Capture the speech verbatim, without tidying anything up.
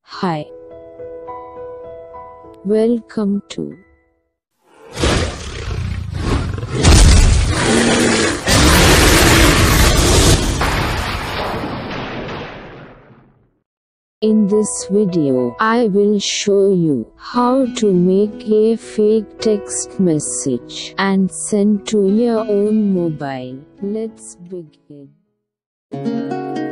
Hi. Welcome to In this video, I will show you how to make a fake text message and send to your own mobile. Let's begin.